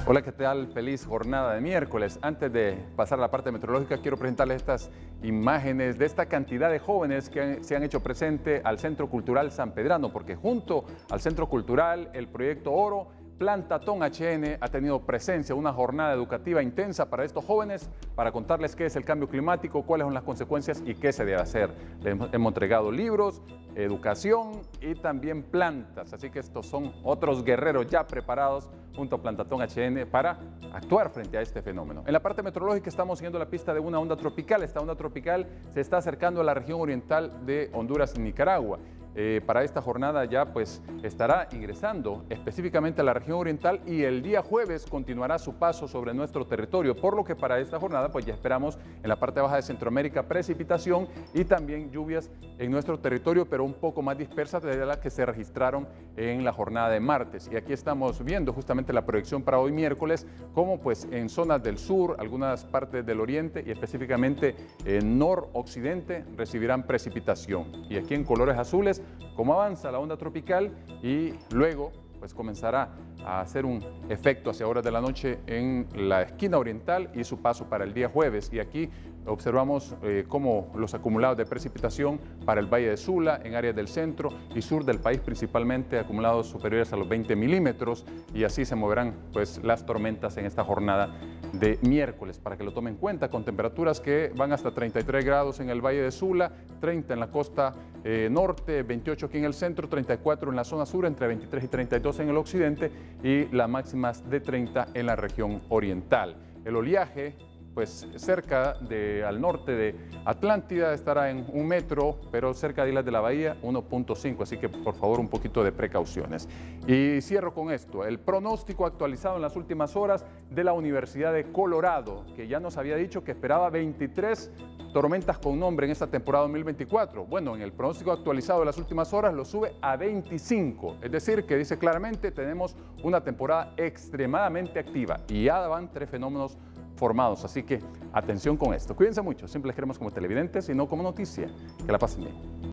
Hola, ¿qué tal? Feliz jornada de miércoles. Antes de pasar a la parte meteorológica, quiero presentarles estas imágenes de esta cantidad de jóvenes que se han hecho presente al Centro Cultural San Pedrano, porque junto al Centro Cultural, el Proyecto Oro, Plantatón HN ha tenido presencia, una jornada educativa intensa para estos jóvenes, para contarles qué es el cambio climático, cuáles son las consecuencias y qué se debe hacer. Les hemos entregado libros, educación y también plantas, así que estos son otros guerreros ya preparados junto a Plantatón HN para actuar frente a este fenómeno. En la parte meteorológica estamos siguiendo la pista de una onda tropical. Esta onda tropical se está acercando a la región oriental de Honduras y Nicaragua. Para esta jornada ya pues estará ingresando específicamente a la región oriental y el día jueves continuará su paso sobre nuestro territorio, por lo que para esta jornada pues ya esperamos en la parte baja de Centroamérica precipitación y también lluvias en nuestro territorio, pero un poco más dispersas de las que se registraron en la jornada de martes. Y aquí estamos viendo justamente la proyección para hoy miércoles, como pues en zonas del sur, algunas partes del oriente y específicamente en noroccidente recibirán precipitación. Y aquí en colores azules, cómo avanza la onda tropical y luego pues comenzará a hacer un efecto hacia horas de la noche en la esquina oriental y su paso para el día jueves. Y aquí observamos cómo los acumulados de precipitación para el Valle de Sula, en áreas del centro y sur del país, principalmente acumulados superiores a los 20 milímetros, y así se moverán pues las tormentas en esta jornada de miércoles, para que lo tomen en cuenta, con temperaturas que van hasta 33 grados en el Valle de Sula, 30 en la costa norte, 28 aquí en el centro, 34 en la zona sur, entre 23 y 32 en el occidente y las máximas de 30 en la región oriental. El oleaje pues cerca al norte de Atlántida estará en 1 metro, pero cerca de Islas de la Bahía 1.5, así que por favor un poquito de precauciones. Y cierro con esto, el pronóstico actualizado en las últimas horas de la Universidad de Colorado, que ya nos había dicho que esperaba 23 tormentas con nombre en esta temporada 2024. Bueno, en el pronóstico actualizado de las últimas horas lo sube a 25, es decir, que dice claramente tenemos una temporada extremadamente activa y ya van 3 fenómenos formados, así que atención con esto. Cuídense mucho, siempre les queremos como televidentes y no como noticia. Que la pasen bien.